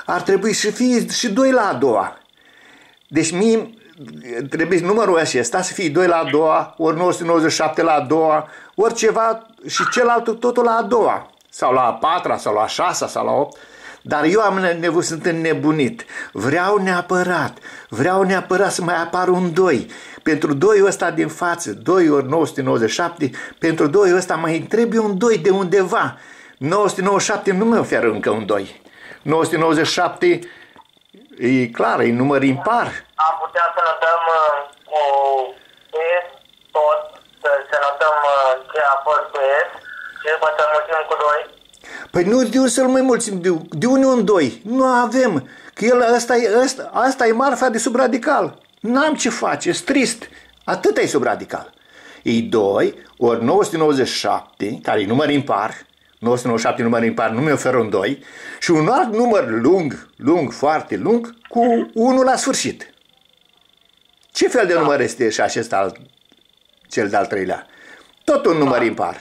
ar trebui să fie și 2 la a doua. Deci mie trebuie numărul acesta să fie 2 la a doua, ori 997 la a doua, ori ceva și celălalt totul la a doua. Sau la a patra, sau la a șasea, sau la a 8. Dar eu am nevoie, sunt înnebunit. Vreau neapărat să mai apară un 2. Pentru 2 ăsta din față, 2 ori 997, pentru 2 ăsta mai trebuie un 2 de undeva. 997 nu mi oferă încă un 2. 997 e clar, e număr impar. Am putea să notăm cu S tot, să notăm ce a fost cu S și după să mulțim cu 2. Păi nu de unde să-l mai mulțim, de unde un 2? Nu avem, că el, asta e marfa de subradical. N-am ce face, e trist. Atât e subradical. E 2 ori 997, care e număr impar, 997 număr impar, nu mi oferă un 2, și un alt număr lung, foarte lung, cu 1 la sfârșit. Ce fel de număr este și acesta, cel de-al treilea? Tot un număr impar.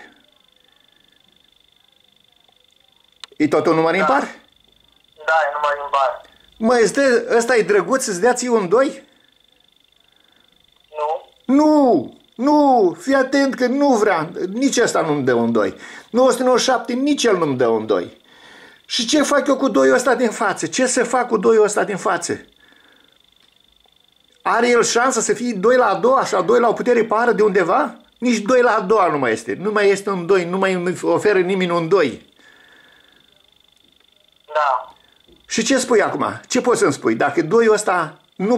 E tot un număr impar? Da, e număr impar. Măi, ăsta e drăguț să-ți dea ție un 2? Nu. Nu, fii atent că nu vrea, nici ăsta nu-mi dă un 2. 997, nici el nu-mi dă un 2. Și ce fac eu cu 2-ul ăsta din față? Ce să fac cu 2-ul ăsta din față? Are el șansa să fie 2 la a doua sau 2 la o putere pară de undeva? Nici 2 la a doua nu mai este. Nu mai este un 2, nu mai oferă nimeni un 2. Da. Și ce spui acum? Ce poți să-mi spui? Dacă 2-ul ăsta nu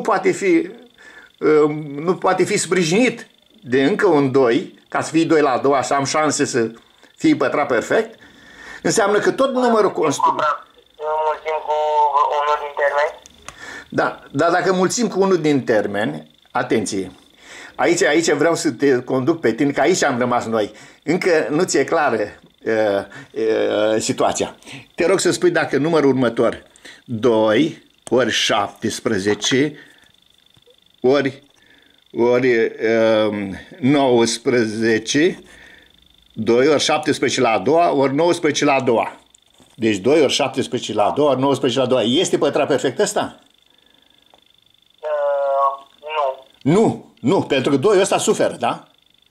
poate fi sprijinit de încă un 2, ca să fie 2 la a doua și am șanse să fie pătrat perfect, înseamnă că tot numărul construit. Mulțim cu unul din termeni? Da, dar dacă mulțim cu unul din termeni, atenție, aici vreau să te conduc pe tine, că aici am rămas noi. Încă nu ți-e clară situația. Te rog să spui dacă numărul următor, 2 ori 17 ori 19, 2 ori 17 la a doua, ori 19 la a doua. Deci 2 ori 17 la a doua, ori 19 la a doua. Este pătrat perfect ăsta? Nu, pentru că 2-ul ăsta suferă, da?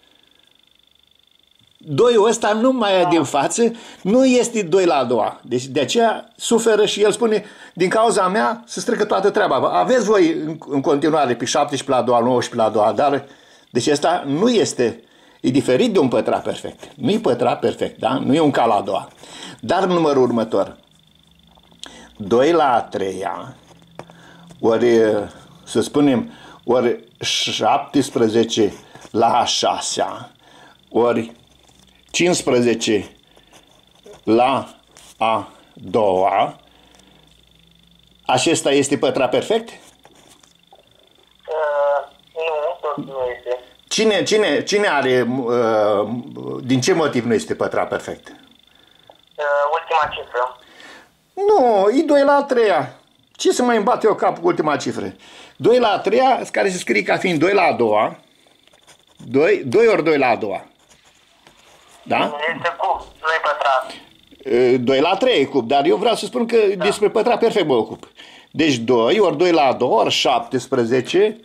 2-ul ăsta nu mai e din față, nu este 2 la a doua. Deci de aceea suferă și el spune, din cauza mea să strică toată treaba. Aveți voi în continuare pe 17 la a doua, 19 la a doua, dar deci ăsta nu este, e diferit de un pătrat perfect. Nu e pătrat perfect, da? Nu e un cal la a doua. Dar numărul următor, 2 la a treia, ori, să spunem, ori 17 la a șasea, ori 15 la a doua, acesta este pătrat perfect? Nu, tot nu este. Cine are, din ce motiv nu este pătrat perfect? Ultima cifră. Nu, e 2 la a treia. Ce să mai îmbate eu capul cu ultima cifră? 2 la a treia, care se scrie ca fiind 2 la a doua, 2 ori 2 la a doua. Da? Este cub, nu e pătrat. 2 la 3 e cub, dar eu vreau să spun că despre pătrat perfect mă ocup. Deci 2 ori 2 la a doua, ori 17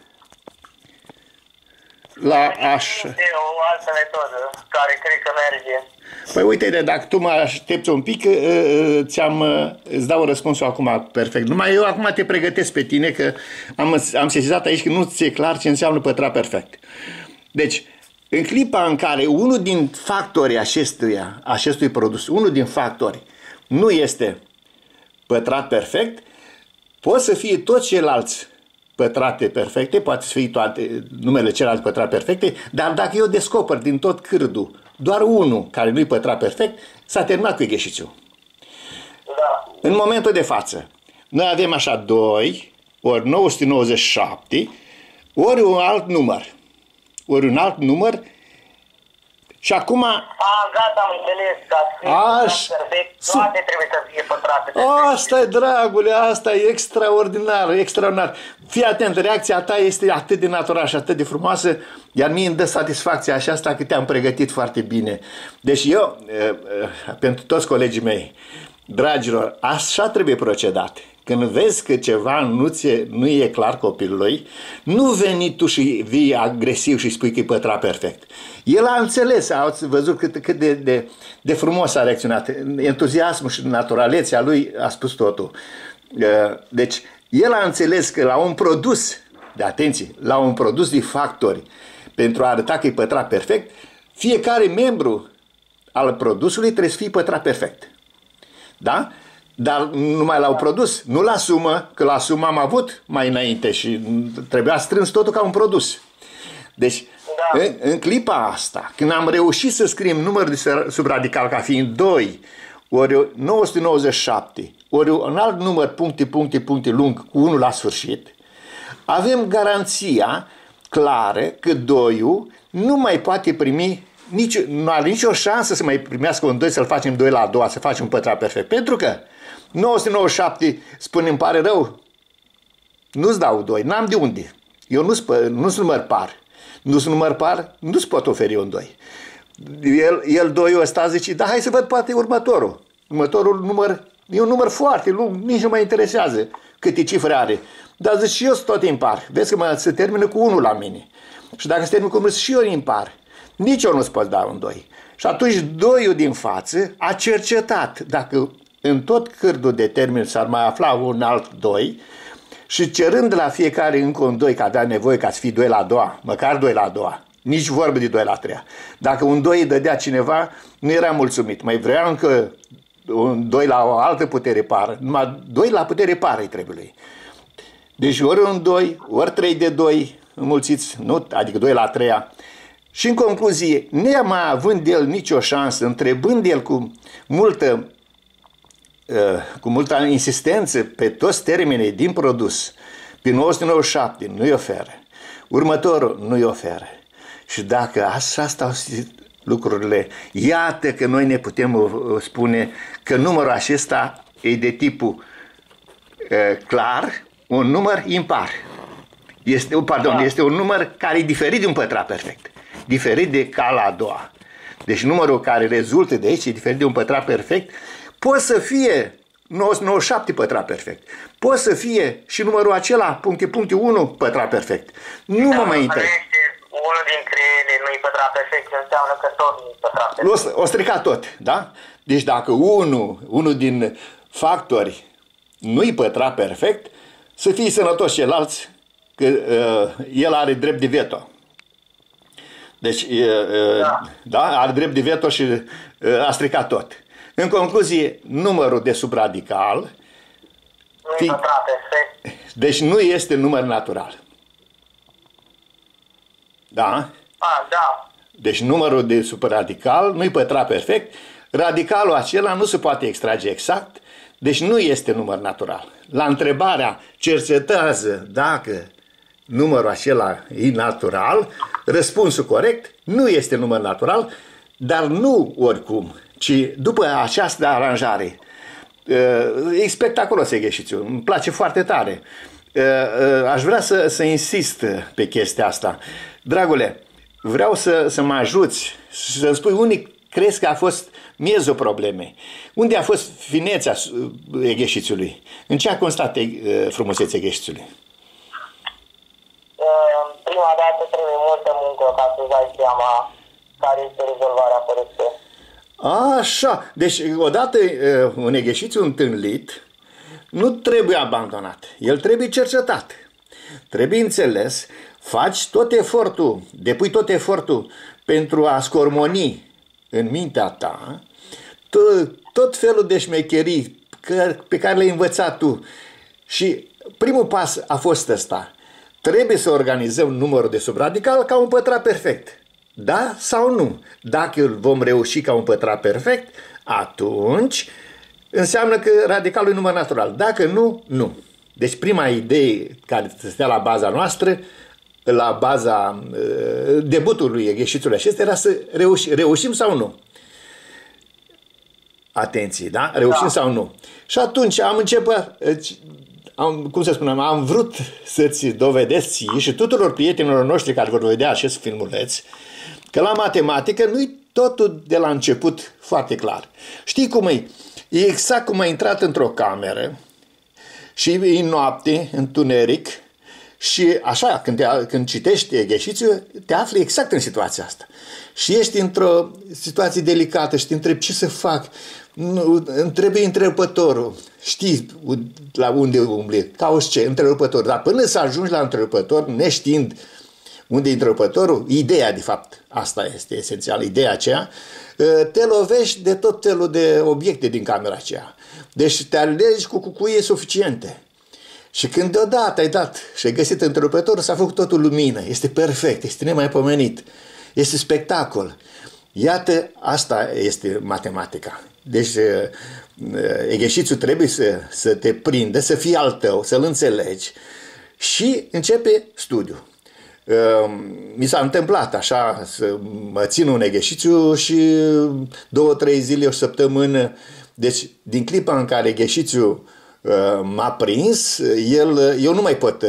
la așa. Este o altă metodă care cred că merge. Păi uite, dacă tu mă aștepți un pic, îți dau răspunsul acum perfect. Numai eu acum te pregătesc pe tine, că am sesizat aici că nu ți-e clar ce înseamnă pătrat perfect. Deci, în clipa în care unul din factorii acestui produs, unul din factori nu este pătrat perfect, pot să fie toți ceilalți pătrate perfecte, poate să fie toate numele celelalte pătrate perfecte, dar dacă eu descoper din tot cârdul doar unul care nu-i pătrat perfect, s-a terminat cu gheșițiul. Da. În momentul de față, noi avem așa 2 ori 997 ori un alt număr. Ori un alt număr și acum... Gata, am înțeles, ca să fie perfect, toate trebuie să fie pătrate perfect. Asta e, dragule, asta e extraordinar, extraordinar. Fii atent, reacția ta este atât de naturală și atât de frumoasă, iar mie îmi dă satisfacția aceasta că te-am pregătit foarte bine. Deci eu, pentru toți colegii mei, Dragilor, așa trebuie procedat. Când vezi că ceva nu e clar copilului, nu veni tu și vii agresiv și spui că e pătrat perfect. El a înțeles, a văzut cât de frumos a reacționat. Entuziasmul și naturalețea lui a spus totul. Deci, el a înțeles că la un produs, de atenție, la un produs de factori, pentru a arăta că e pătrat perfect, fiecare membru al produsului trebuie să fie pătrat perfect. Da? Dar numai la un produs, nu la sumă, că la sumă am avut mai înainte și trebuia strâns totul ca un produs. Deci, în clipa asta, când am reușit să scriem numărul de subradical ca fiind 2, ori 997, ori un alt număr puncte lung cu 1 la sfârșit, avem garanția clară că 2-ul nu mai poate primi nu are nicio șansă să mai primească un 2, să-l facem 2 la a doua, să facem un pătrat perfect. Pentru că 997 spune, îmi pare rău, nu-ți dau 2, n-am de unde. Eu nu-s număr par. Nu-s număr par, nu-ți pot oferi un 2. El 2-ul ăsta zice, da, hai să văd poate următorul. Următorul număr e un număr foarte lung, nici nu mă interesează câte cifre are. Dar zice, și eu sunt tot impar. Vezi că se termină cu 1 la mine. Și dacă se termină cu 1, și eu impar. Nici eu nu-ți pot da un 2. Și atunci 2-ul din față a cercetat dacă în tot cârdul de termen s-ar mai afla un alt 2 și cerând la fiecare încă un 2, că avea nevoie ca să fie 2 la a doua, măcar 2 la a doua, nici vorbă de 2 la a treia. Dacă un 2 îi dădea cineva, nu era mulțumit. Mai vrea încă un 2 la o altă putere pară. Numai 2 la putere pară îi trebuie lui. Deci ori un 2, ori 3 de 2 înmulțiți, nu? Adică 2 la a treia. Și în concluzie, nemai având el nicio șansă, întrebând el cu multă insistență pe toți termenii din produs, pe 997 nu-i oferă, următorul nu-i oferă. Și dacă așa stau lucrurile, iată că noi ne putem spune că numărul acesta e de tipul clar, un număr impar. Este un număr care e diferit de un pătrat perfect. Diferit de ca la a doua. Deci numărul care rezultă de aici e diferit de un pătrat perfect. Poate să fie 997 pătrat perfect. Poate să fie și numărul acela, puncte 1, pătrat perfect. Nu mă mai interesează. Unul dintre ele nu-i pătrat perfect, înseamnă că tot nu-i pătrat perfect. O strica tot, da? Deci dacă unul din factori nu-i pătrat perfect, să fie sănătos ceilalți, că el are drept de veto. Deci, da, are drept de veto și a stricat tot. În concluzie, numărul de subradical nu-i pătrat perfect. Deci nu este număr natural. Da? Da. Deci numărul de subradical nu-i pătrat perfect. Radicalul acela nu se poate extrage exact. Deci nu este număr natural. La întrebarea cercetează dacă numărul acela e natural, răspunsul corect nu este număr natural, dar nu oricum, ci după această aranjare. E spectaculos exercițiul, îmi place foarte tare. Aș vrea să insist pe chestia asta. Dragule, vreau să mă ajuți și să-mi spui unde crezi că a fost miezul problemei. Unde a fost finețea exercițiului? În ce a constat frumusețea exercițiului? Prima dată trebuie multă muncă ca să-ți dai seama care este rezolvarea corectă. Așa, deci odată un exercițiu întâlnit nu trebuie abandonat, el trebuie cercetat, trebuie înțeles, faci tot efortul, depui tot efortul pentru a scormoni în mintea ta tot felul de șmecherii pe care le-ai învățat tu. Și primul pas a fost ăsta. Trebuie să organizăm numărul de subradical ca un pătrat perfect. Da sau nu? Dacă îl vom reuși ca un pătrat perfect, atunci înseamnă că radicalul e număr natural. Dacă nu, nu. Deci prima idee care stea la baza noastră, la baza debutului exercițiului acesta, era să reușim sau nu. Atenție, da? Reușim sau nu. Și atunci am început, am vrut să-ți dovedesc ție și tuturor prietenilor noștri care vor vedea acest filmuleț, că la matematică nu-i totul de la început foarte clar. Știi cum e? E exact cum ai intrat într-o cameră și e noapte, întuneric, și așa, când citești exercițiul, te afli exact în situația asta. Și ești într-o situație delicată și te întrebi ce să fac. Îmi trebuie întrerupătorul. Știi la unde umbli, cauți ce? Întrerupător. Dar până să ajungi la întrerupător, neștiind unde e întrerupătorul, ideea, de fapt, asta este esențial, ideea aceea, te lovești de tot felul de obiecte din camera aceea. Deci te alegi cu cucuie suficiente. Și când deodată ai dat și ai găsit întrerupătorul, s-a făcut totul lumină. Este perfect, este nemaipomenit. Este spectacol. Iată, asta este matematica. Deci exercițiul trebuie să te prindă, să fie al tău, să-l înțelegi și începe studiul. Mi s-a întâmplat așa să mă țin un exercițiu și 2-3 zile, o săptămână. Deci din clipa în care exercițiul m-a prins, eu nu mai pot,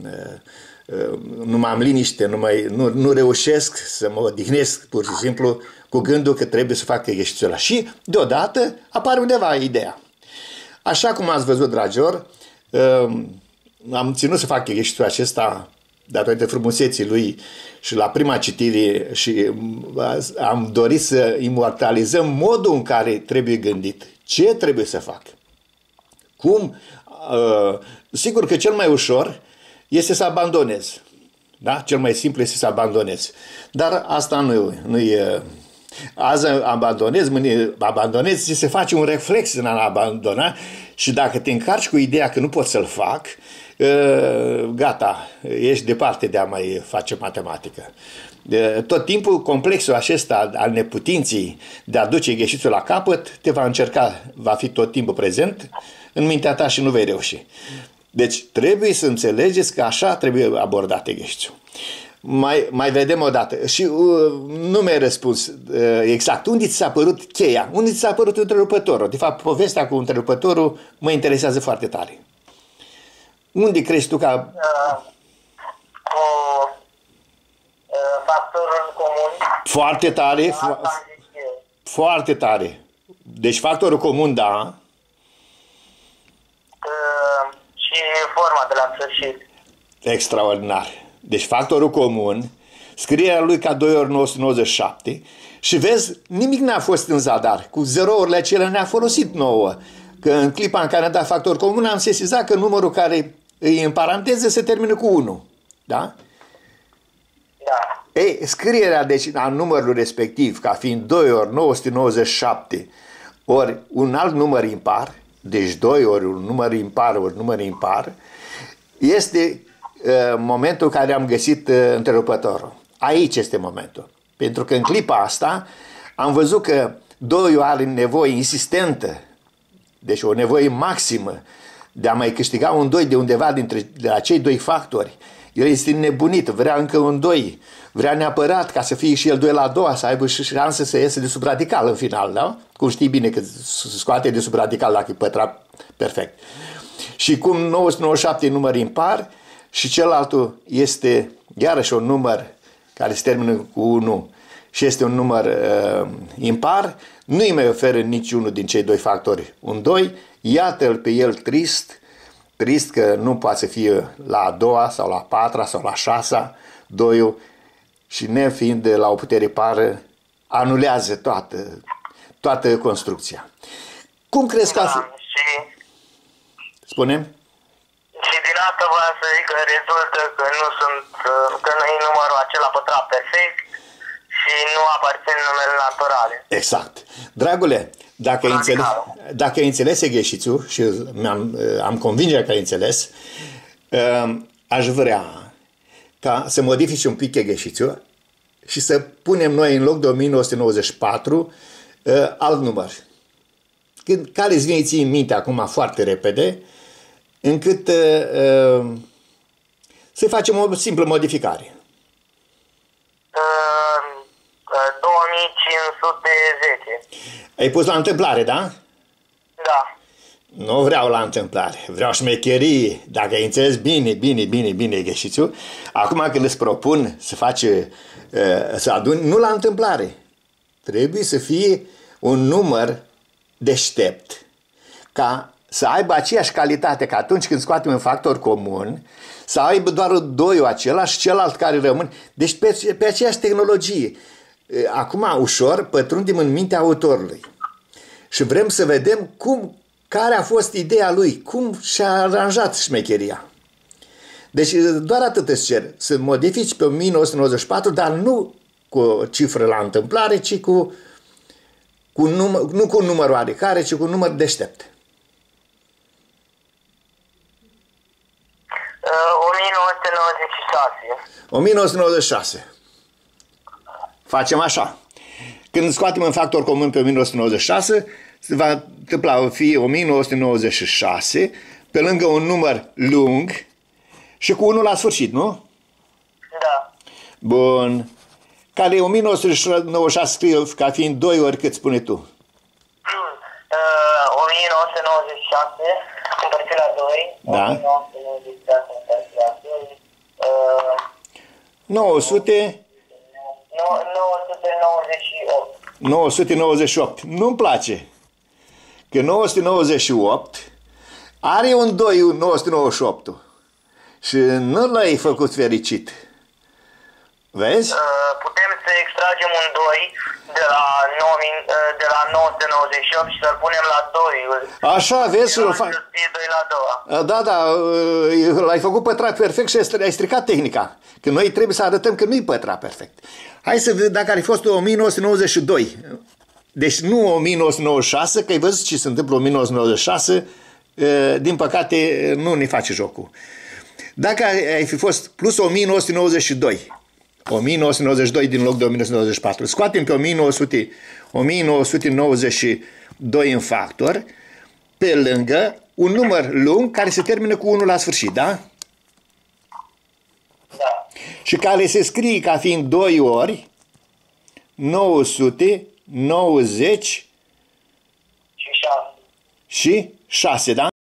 nu mai am liniște, nu reușesc să mă odihnesc pur și simplu cu gândul că trebuie să fac exercițiul ăla. Și deodată apare undeva ideea. Așa cum ați văzut, dragilor, am ținut să fac exercițiul acesta datorită frumuseții lui și la prima citire și am dorit să imortalizăm modul în care trebuie gândit, ce trebuie să fac. Cum? Sigur că cel mai ușor este să abandonezi. Da? Cel mai simplu este să abandonezi. Dar asta nu e. Azi abandonezi, mâine abandonezi, ți se face un reflex în a abandona și dacă te încarci cu ideea că nu poți să-l fac, gata, ești departe de a mai face matematică. Tot timpul complexul acesta al neputinții de a duce exercițiul la capăt te va încerca, va fi tot timpul prezent în mintea ta și nu vei reuși. Deci trebuie să înțelegeți că așa trebuie abordat exercițiul. Mai vedem o dată. Și nu mi-ai răspuns exact. Unde ți s-a părut cheia? Unde ți s-a părut întrerupătorul? De fapt, povestea cu întrerupătorul mă interesează foarte tare. Unde crezi tu că... Cu factorul comun. Foarte tare. Foarte tare. Deci factorul comun, da. Și forma de la sfârșit. Extraordinar. Deci factorul comun, scrierea lui ca 2 ori 997 și vezi, nimic n-a fost în zadar. Cu zerourile acelea ne-a folosit nouă. Că în clipa în care am dat factor comun am sesizat că numărul care e în paranteză se termină cu 1. Da? Da. Ei, scrierea deci a numărului respectiv ca fiind 2 ori 997 ori un alt număr impar, deci 2 ori un număr impar, este momentul în care am găsit întrerupătorul. Aici este momentul. Pentru că în clipa asta am văzut că 2 are nevoie insistentă, deci o nevoie maximă de a mai câștiga un 2 de undeva de la cei 2 factori. El este nebunit, vrea încă un 2, vrea neapărat ca să fie și el 2 la a doua, să aibă și șansă să iese de sub radical în final, da? Cum știi bine că se scoate de sub radical dacă e pătrat perfect. Și cum 997 e număr impar și celălalt este iarăși un număr care se termină cu 1 și este un număr impar, nu îi mai oferă niciunul din cei 2 factori un 2, iată-l pe el trist că nu poate să fie la a doua sau la a patra sau la a șasea, 2 și nefiind la o putere pară, anulează toată construcția. Cum crezi că... Spune-mi? Și din asta vreau să zic că rezultă că nu e numărul acela pătrat perfect și nu aparțin numele naturale. Exact. Dragule, dacă ai înțeles exercițiul și am convingerea că ai înțeles, aș vrea ca să modifici un pic exercițiul și să punem noi în loc de 1994 alt număr. Care îți vine ție în minte acum foarte repede, încât să facem o simplă modificare. 2510. Ai pus la întâmplare, da? Da. Nu vreau la întâmplare, vreau șmecherie. Dacă ai înțeles bine exercițiul, acum când îți propun să faci, să aduni, nu la întâmplare. Trebuie să fie un număr deștept. ca să aibă aceeași calitate ca atunci când scoatem un factor comun, să aibă doar 2 același și celălalt care rămâne. Deci pe aceeași tehnologie. Acum ușor pătrundem în mintea autorului și vrem să vedem care a fost ideea lui, cum și-a aranjat șmecheria. Deci doar atât îți cer, să modifici pe 1994, dar nu cu o cifră la întâmplare, ci nu cu un număr oarecare, ci cu un număr deștept. 1996. 1996. Facem așa. Când scoatem un factor comun pe 1996, se va întâmpla, va fi 1996, pe lângă un număr lung și cu 1 la sfârșit, nu? Da. Bun. Care 1996 scrie ca fiind 2 ori cât spune tu? 1996 împărțit la 2. Da. 1996 împărțit la 2. 900... 998. 998. Nu-mi place. Că 998 are un 2 998 și nu l-ai făcut fericit. Vezi? Putem să extragem un 2 de la 998 și să-l punem la 2. Așa, vezi? Să fie 2 la 2. Da, da, l-ai făcut pătrat perfect și ai stricat tehnica. Că noi trebuie să arătăm că nu-i pătrat perfect. Hai să vedem dacă ar fi fost 1992. Deci nu 1996, că ai văzut ce se întâmplă 1996, din păcate nu ne face jocul. Dacă ai fi fost plus 1992, 1992 din loc de 1994, scoatem pe 1992 în factor, pe lângă un număr lung care se termină cu 1 la sfârșit, da? Da. Și care se scrie ca fiind 2 ori 990 Și 6. și 6, da?